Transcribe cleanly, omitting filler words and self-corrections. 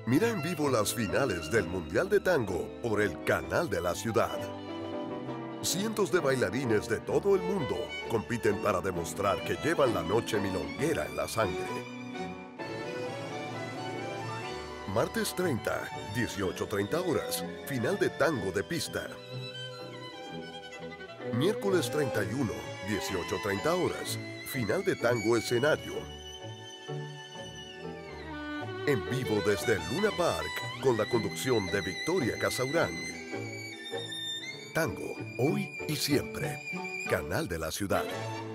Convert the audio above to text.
Mira en vivo las finales del Mundial de Tango por el canal de la ciudad. Cientos de bailarines de todo el mundo compiten para demostrar que llevan la noche milonguera en la sangre. Martes 30, 18:30 horas, final de tango de pista. Miércoles 31, 18:30 horas, final de tango escenario. En vivo desde el Luna Park, con la conducción de Victoria Casaurán. Tango, hoy y siempre. Canal de la Ciudad.